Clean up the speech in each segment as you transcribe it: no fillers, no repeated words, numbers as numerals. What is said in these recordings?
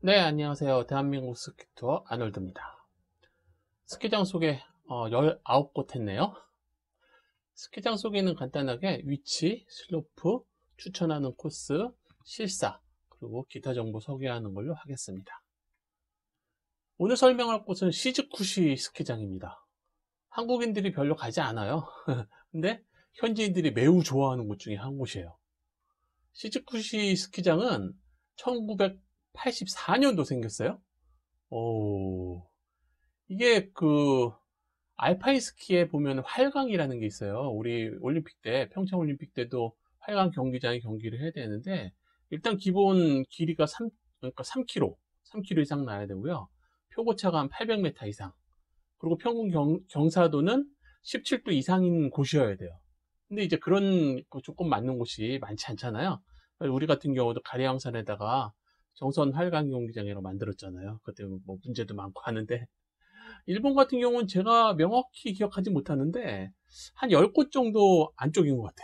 네, 안녕하세요. 대한민국 스키투어 아놀드입니다. 스키장 소개 19곳 했네요. 스키장 소개는 간단하게 위치, 슬로프, 추천하는 코스, 실사, 그리고 기타 정보 소개하는 걸로 하겠습니다. 오늘 설명할 곳은 시즈쿠시 스키장입니다. 한국인들이 별로 가지 않아요. 근데 현지인들이 매우 좋아하는 곳 중에 한 곳이에요. 시즈쿠시 스키장은 1984년도 생겼어요. 이게 알파인 스키에 보면 활강이라는 게 있어요. 우리 올림픽 때, 평창 올림픽 때도 활강 경기장에 경기를 해야 되는데, 일단 기본 길이가 그러니까 3km 이상 나야 되고요. 표고차가 한 800m 이상. 그리고 평균 경사도는 17도 이상인 곳이어야 돼요. 근데 이제 그런 조건 맞는 곳이 많지 않잖아요. 우리 같은 경우도 가리왕산에다가 정선 활강 경기장이라고 만들었잖아요. 그때 뭐 문제도 많고 하는데, 일본 같은 경우는 제가 명확히 기억하지 못하는데 한 10곳 정도 안쪽인 것 같아.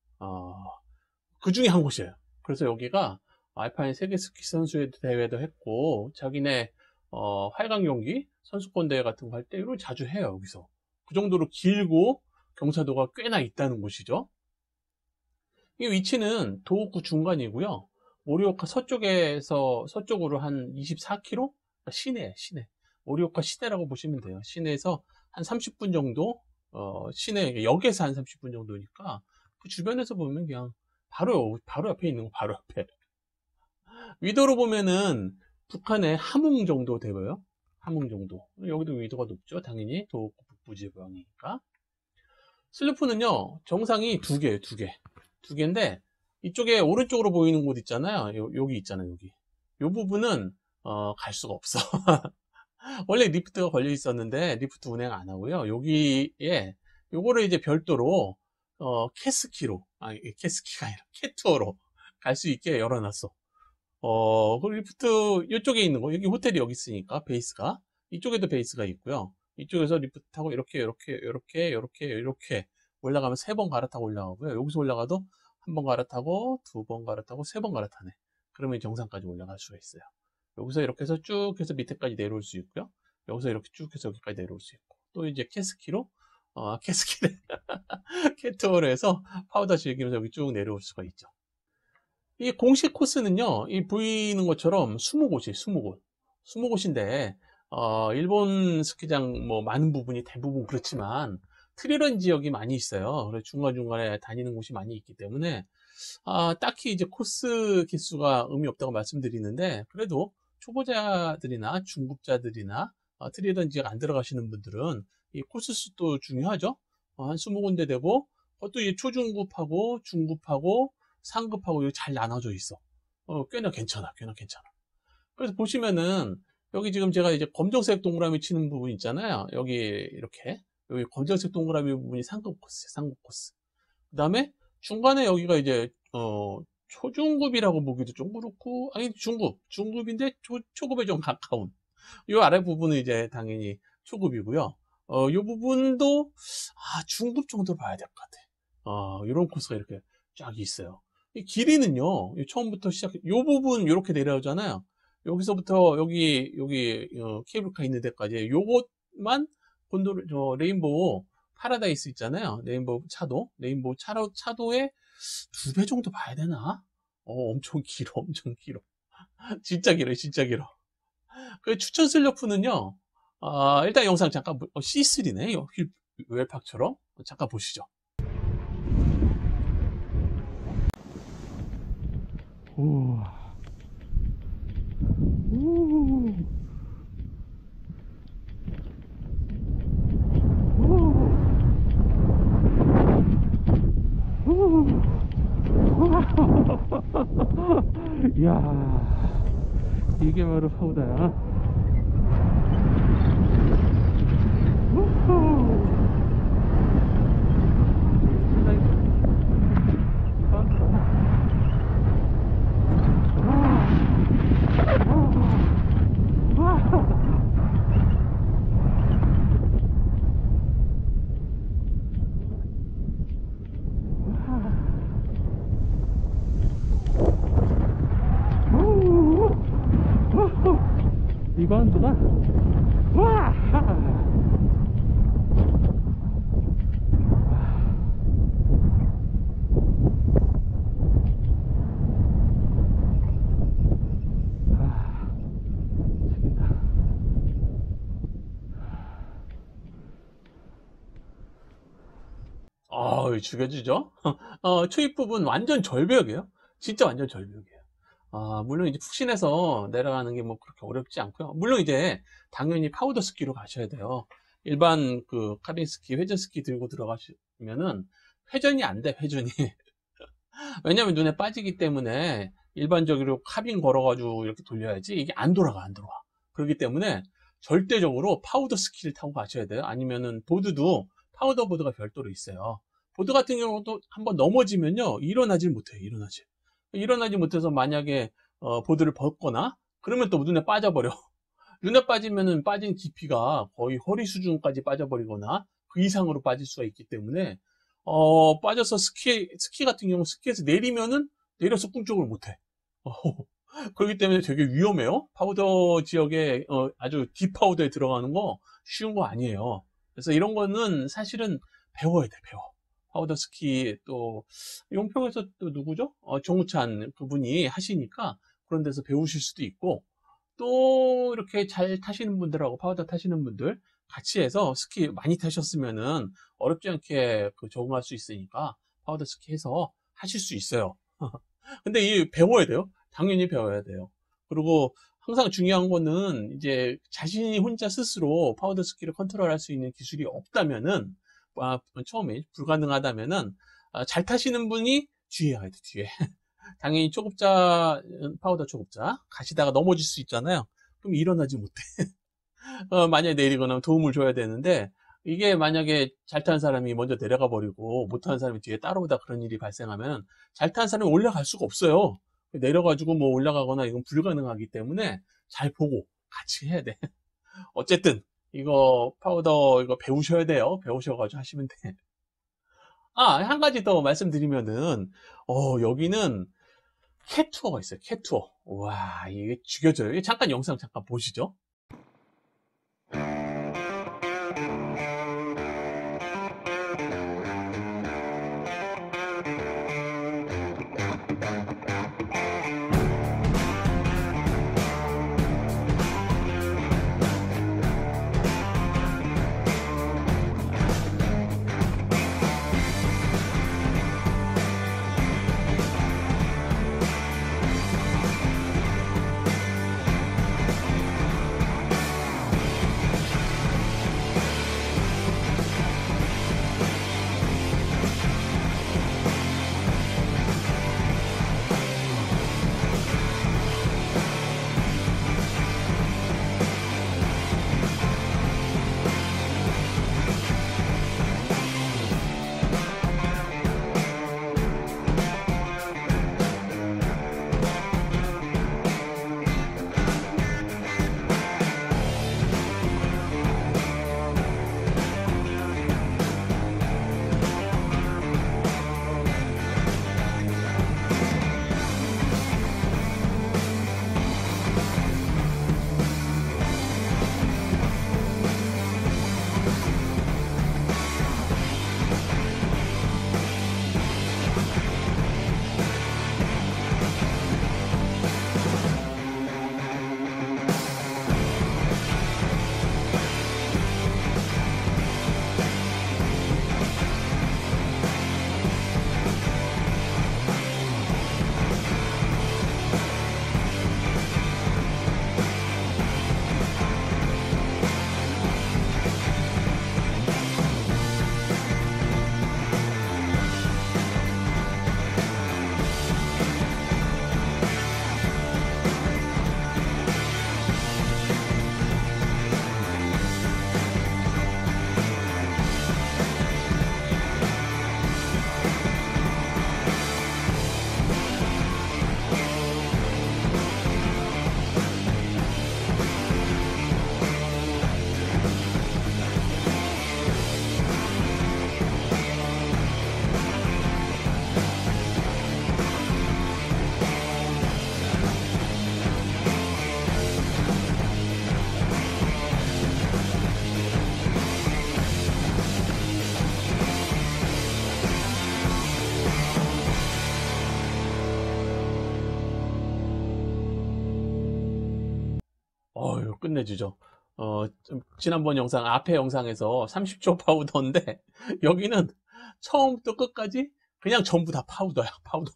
그 중에 한 곳이에요. 그래서 여기가 알파인 세계 스키 선수 대회도 했고, 자기네 활강 경기 선수권 대회 같은 거 할 때 이걸 자주 해요. 여기서 그 정도로 길고 경사도가 꽤나 있다는 곳이죠. 이 위치는 도호쿠 중간이고요. 모리오카 서쪽으로 한 24km? 시내. 모리오카 시내라고 보시면 돼요. 시내에서 한 30분 정도, 시내, 역에서 한 30분 정도니까, 그 주변에서 보면 그냥 바로 옆에 있는 거, 바로 옆에. 위도로 보면은 북한의 함흥 정도 되고요. 함흥 정도. 여기도 위도가 높죠. 당연히 도호쿠 북부지방이니까. 슬로프는요, 정상이 두 개예요, 두 개. 두 개인데, 이쪽에 오른쪽으로 보이는 곳 있잖아요. 여기 있잖아요, 여기. 요 부분은, 갈 수가 없어. 원래 리프트가 걸려 있었는데, 리프트 운행 안 하고요. 여기에, 요거를 이제 별도로, 캐스키가 아니라, 캐투어로 갈 수 있게 열어놨어. 그 리프트, 이쪽에 있는 거, 여기 호텔이 여기 있으니까, 베이스가. 이쪽에도 베이스가 있고요. 이쪽에서 리프트 타고 이렇게 올라가면 3번 갈아타고 올라가고요. 여기서 올라가도 1번 갈아타고 2번 갈아타고 3번 갈아타네. 그러면 정상까지 올라갈 수가 있어요. 여기서 이렇게 해서 쭉 해서 밑에까지 내려올 수 있고요. 여기서 이렇게 쭉 해서 여기까지 내려올 수 있고, 또 이제 캐스키래 캐투어로 해서 파우더 즐기면서 여기 쭉 내려올 수가 있죠. 이 공식 코스는요, 이 보이는 것처럼 20곳이에요. 20곳. 20곳인데, 일본 스키장 뭐 많은 부분이 대부분 그렇지만 트리런 지역이 많이 있어요. 그래서 중간중간에 다니는 곳이 많이 있기 때문에 딱히 이제 코스 개수가 의미 없다고 말씀드리는데, 그래도 초보자들이나 중급자들이나 트리런 지역 안 들어가시는 분들은 이 코스 수도 중요하죠. 한 20군데 되고, 그것도 이 초중급하고 중급하고 상급하고 여기 잘 나눠져 있어. 꽤나 괜찮아. 그래서 보시면은 여기 지금 제가 이제 검정색 동그라미 치는 부분 있잖아요. 여기 검정색 동그라미 부분이 상급 코스. 그 다음에 중간에 여기가 이제 초중급이라고 보기도 좀 그렇고, 아니 중급인데 초급에 좀 가까운. 이 아래 부분은 이제 당연히 초급이고요. 이 부분도 중급 정도 봐야 될 것 같아. 이런 코스가 이렇게 쫙 있어요. 이 길이는요, 처음부터 이 부분 이렇게 내려오잖아요. 여기서부터 여기 케이블카 있는 데까지 요것만 레인보우 파라다이스 있잖아요. 레인보우 차도의 2배 정도 봐야 되나? 엄청 길어. 진짜 길어. 그 추천 슬로프는요, 일단 영상 잠깐, C3네. 웰팍처럼. 잠깐 보시죠. 이야, 이게 바로 파우다야. 리바운드가 와! 죽여주죠? 초입 부분 완전 절벽이에요. 진짜 완전 절벽이에요. 물론 이제 푹신해서 내려가는 게 뭐 그렇게 어렵지 않고요. 물론 이제 당연히 파우더 스키로 가셔야 돼요. 일반 그 카빈 스키, 회전 스키 들고 들어가시면은 회전이 안 돼, 회전이. 왜냐면 눈에 빠지기 때문에 일반적으로 카빈 걸어가지고 이렇게 돌려야지 이게 안 돌아가, 안 돌아가. 그렇기 때문에 절대적으로 파우더 스키를 타고 가셔야 돼요. 아니면은 보드도 파우더 보드가 별도로 있어요. 보드 같은 경우도 한번 넘어지면요, 일어나질 못해요, 일어나지 못해서 만약에 보드를 벗거나 그러면 또 눈에 빠져버려. 눈에 빠지면은 빠진 깊이가 거의 허리 수준까지 빠져버리거나 그 이상으로 빠질 수가 있기 때문에 빠져서 스키 같은 경우 스키에서 내리면은 내려서 꿈쩍을 못해. 그렇기 때문에 되게 위험해요. 파우더 지역에 아주 딥파우더에 들어가는 거 쉬운 거 아니에요. 그래서 이런 거는 사실은 배워야 돼, 배워. 파우더 스키 또 용평에서 또 누구죠? 정우찬 그분이 하시니까 그런 데서 배우실 수도 있고, 또 이렇게 잘 타시는 분들하고 파우더 타시는 분들 같이 해서 스키 많이 타셨으면은 어렵지 않게 적응할 수 있으니까 파우더 스키 해서 하실 수 있어요. 근데 이 배워야 돼요. 당연히 배워야 돼요. 그리고 항상 중요한 거는 이제 자신이 혼자 스스로 파우더 스키를 컨트롤할 수 있는 기술이 없다면은, 처음에 불가능하다면은 잘 타시는 분이 뒤에 가야 돼, 뒤에. 당연히 초급자, 파우더 초급자 가시다가 넘어질 수 있잖아요. 그럼 일어나지 못해. 만약에 내리거나 도움을 줘야 되는데, 이게 만약에 잘 타는 사람이 먼저 내려가 버리고 못 타는 사람이 뒤에 따라오다 그런 일이 발생하면 잘 타는 사람이 올라갈 수가 없어요. 내려가지고 뭐 올라가거나 이건 불가능하기 때문에 잘 보고 같이 해야 돼. 어쨌든 이거 파우더 이거 배우셔야 돼요. 배우셔가지고 하시면 돼. 한 가지 더 말씀드리면은 여기는 캣투어가 있어요. 캣투어. 와, 이게 죽여져요. 잠깐 영상 잠깐 보시죠. 끝내주죠. 지난번 영상, 앞에 영상에서 30초 파우더인데, 여기는 처음부터 끝까지 그냥 전부 다 파우더야, 파우더.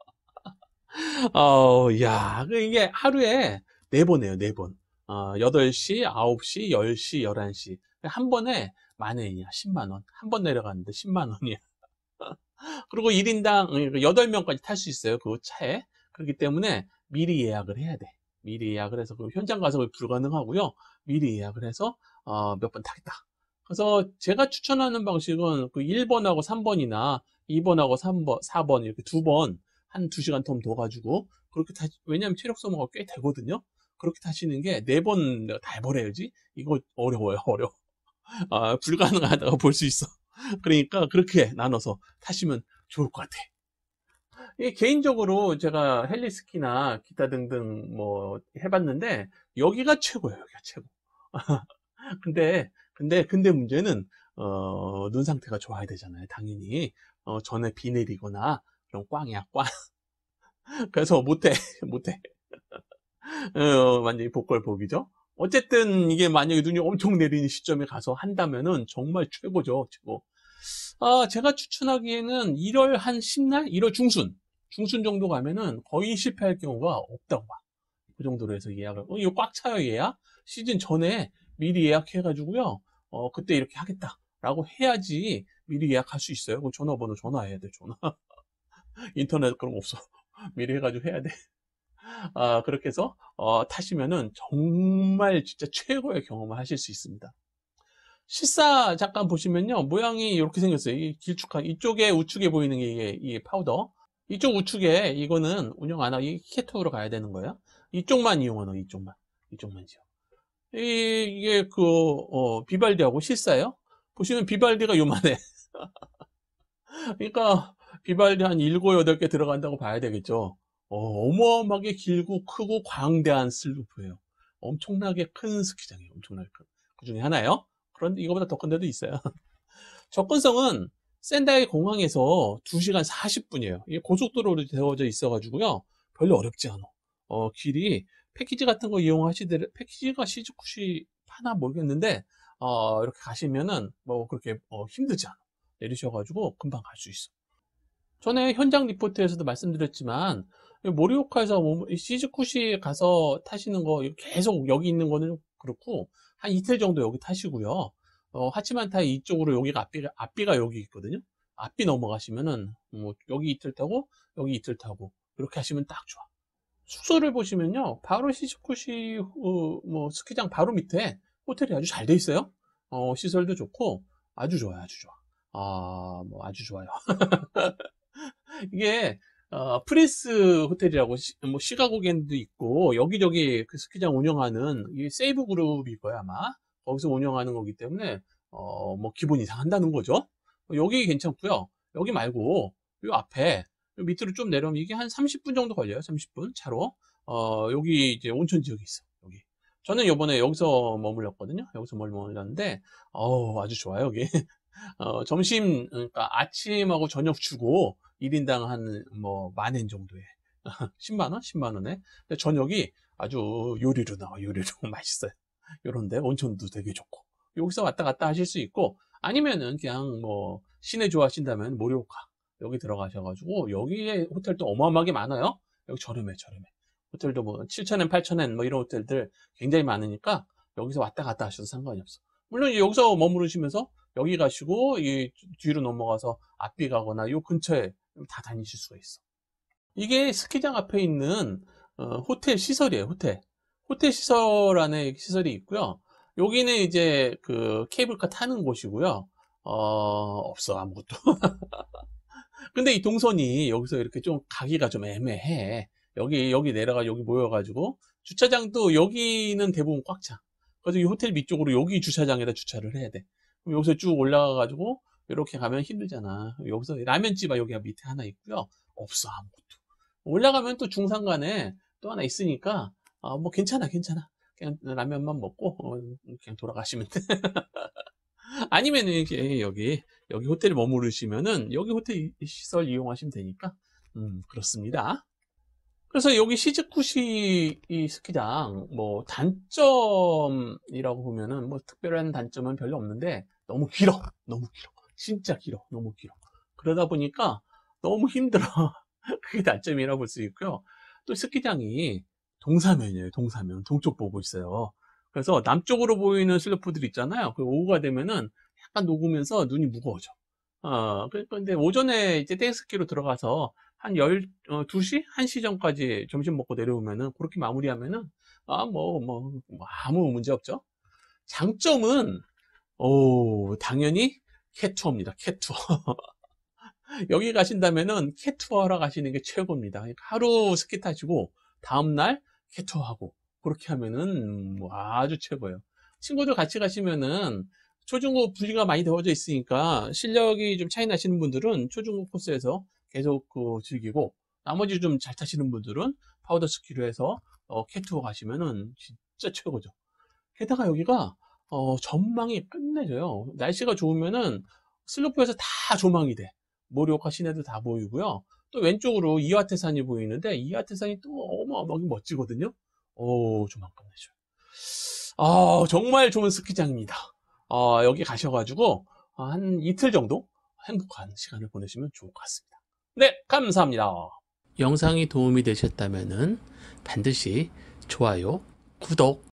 야, 이게 하루에 4번 해요, 4번. 8시, 9시, 10시, 11시. 한 번에 만원이야, 10만원. 한 번 내려갔는데 10만원이야. 그리고 1인당 8명까지 탈 수 있어요, 그 차에. 그렇기 때문에 미리 예약을 해야 돼. 미리 예약을 해서, 그 현장 가서 불가능하고요. 미리 예약을 해서, 몇 번 타겠다. 그래서 제가 추천하는 방식은 그 1번하고 3번이나 2번하고 3번, 4번 이렇게 2번, 한 2시간 텀 더 가지고, 그렇게 왜냐면 체력 소모가 꽤 되거든요. 그렇게 타시는 게 4번 내가 다 해버려야지. 이거 어려워요, 어려워. 불가능하다고 볼 수 있어. 그러니까 그렇게 나눠서 타시면 좋을 것 같아. 개인적으로 제가 헬리스키나 기타 등등 뭐 해봤는데 여기가 최고예요. 여기가 최고. 근데 문제는 눈 상태가 좋아야 되잖아요. 당연히 전에 비 내리거나 그런 꽝이야, 꽝. 그래서 못해. 못해. 완전히 복걸복이죠. 어쨌든 이게 만약에 눈이 엄청 내리는 시점에 가서 한다면은 정말 최고죠, 최고. 제가 추천하기에는 1월 한 10날? 1월 중순 정도 가면은 거의 실패할 경우가 없다고 봐. 그 정도로 해서 예약을. 이거 꽉 차요, 예약? 시즌 전에 미리 예약해가지고요. 그때 이렇게 하겠다라고 해야지 미리 예약할 수 있어요. 그 전화번호 전화해야 돼, 전화. 인터넷 그런 거 없어. 미리 해가지고 해야 돼. 그렇게 해서, 타시면은 정말 진짜 최고의 경험을 하실 수 있습니다. 실사 잠깐 보시면요. 모양이 이렇게 생겼어요. 이 길쭉한, 이쪽에 우측에 보이는 게 이게 파우더. 이쪽 우측에 이거는 운영 안 하고 이 캐톡으로 가야 되는 거예요. 이쪽만 이용하는 거, 이쪽만. 이쪽만이요. 이게 비발디하고 실사예요. 보시면 비발디가 요만해. 그러니까 비발디 한 7, 8개 들어간다고 봐야 되겠죠. 어마어마하게 길고 크고 광대한 슬로프예요. 엄청나게 큰 스키장이에요. 엄청나게 큰. 그 중에 하나예요. 그런데 이거보다 더 큰 데도 있어요. 접근성은 센다이 공항에서 2시간 40분이에요. 이게 고속도로로 되어져 있어가지고요. 별로 어렵지 않아. 길이 패키지 같은 거 이용하시더라도, 패키지가 시즈쿠시 파나 모르겠는데, 이렇게 가시면은 뭐 그렇게 힘들지 않아. 내리셔가지고 금방 갈 수 있어. 전에 현장 리포트에서도 말씀드렸지만, 모리오카에서 시즈쿠시 가서 타시는 거 계속 여기 있는 거는 그렇고, 한 이틀 정도 여기 타시고요. 하치만타이 이쪽으로 여기가 앞비가 여기 있거든요. 앞비 넘어가시면은 뭐 여기 이틀 타고 여기 이틀 타고 이렇게 하시면 딱 좋아. 숙소를 보시면요, 바로 시즈쿠시 뭐 스키장 바로 밑에 호텔이 아주 잘 돼 있어요. 시설도 좋고 아주 좋아요, 아주 좋아. 뭐 아주 좋아요. 이게 프리스 호텔이라고 뭐 시가고겐도 있고 여기저기 그 스키장 운영하는 이 세이브 그룹일 거야 아마. 거기서 운영하는 거기 때문에 뭐 기본 이상 한다는 거죠. 여기 괜찮고요. 여기 말고 요 앞에 요 밑으로 좀 내려오면 이게 한 30분 정도 걸려요. 30분 차로. 여기 이제 온천 지역이 있어. 여기. 저는 요번에 여기서 머물렀거든요. 여기서 머물렀는데 아주 좋아요, 여기. 점심, 그러니까 아침하고 저녁 주고 1인당 한 뭐 만엔 정도에 10만원? 10만원에. 근데 저녁이 아주 요리로 나와, 요리로 맛있어요. 요런데 온천도 되게 좋고 여기서 왔다 갔다 하실 수 있고, 아니면은 그냥 뭐 시내 좋아하신다면 모리오카 여기 들어가셔가지고 여기에 호텔도 어마어마하게 많아요. 여기 저렴해. 호텔도 뭐 7,000엔 8,000엔 뭐 이런 호텔들 굉장히 많으니까 여기서 왔다 갔다 하셔도 상관이 없어. 물론 여기서 머무르시면서 여기 가시고 이 뒤로 넘어가서 앞비 가거나 요 근처에 다 다니실 수가 있어. 이게 스키장 앞에 있는 호텔 시설이에요. 호텔 시설 안에 시설이 있고요. 여기는 이제 그 케이블카 타는 곳이고요. 없어, 아무것도. 근데 이 동선이 여기서 이렇게 좀 가기가 좀 애매해. 여기 내려가 여기 모여가지고 주차장도 여기는 대부분 꽉 차. 그래서 이 호텔 밑쪽으로 여기 주차장에다 주차를 해야 돼. 그럼 여기서 쭉 올라가가지고 이렇게 가면 힘들잖아. 여기서 라면집 여기가 밑에 하나 있고요. 없어, 아무것도. 올라가면 또 중산간에 또 하나 있으니까 뭐 괜찮아. 그냥 라면만 먹고 그냥 돌아가시면 돼. 아니면은 이렇게 여기 호텔에 머무르시면은 여기 호텔 시설 이용하시면 되니까 그렇습니다. 그래서 여기 시즈쿠시 이 스키장 뭐 단점이라고 보면은 뭐 특별한 단점은 별로 없는데 너무 길어. 너무 길어. 진짜 길어. 너무 길어. 그러다 보니까 너무 힘들어. 그게 단점이라고 볼 수 있고요. 또 스키장이 동사면이에요. 동사면. 동쪽 보고 있어요. 그래서 남쪽으로 보이는 슬로프들 있잖아요. 그 오후가 되면은 약간 녹으면서 눈이 무거워져. 근데 오전에 이제 땡스키로 들어가서 한 2시? 1시 전까지 점심 먹고 내려오면은, 그렇게 마무리하면은, 아무 문제 없죠. 장점은, 당연히 캣투어입니다. 캣투어. 여기 가신다면은 캣투어 하러 가시는 게 최고입니다. 그러니까 하루 스키 타시고, 다음날 캣투어 하고, 그렇게 하면은 뭐 아주 최고예요. 친구들 같이 가시면은, 초중고 분리가 많이 되어져 있으니까 실력이 좀 차이 나시는 분들은 초중고 코스에서 계속 즐기고, 나머지 좀 잘 타시는 분들은 파우더 스키로 해서 캣투어 가시면은 진짜 최고죠. 게다가 여기가 전망이 끝내줘요. 날씨가 좋으면은 슬로프에서 다 조망이 돼. 모리오카 시내도 다 보이고요. 또 왼쪽으로 이와테산이 보이는데, 이와테산이 또 어마어마하게 멋지거든요. 조망 끝내줘요. 정말 좋은 스키장입니다. 여기 가셔가지고 한 이틀 정도 행복한 시간을 보내시면 좋을 것 같습니다. 네, 감사합니다. 영상이 도움이 되셨다면 반드시 좋아요, 구독,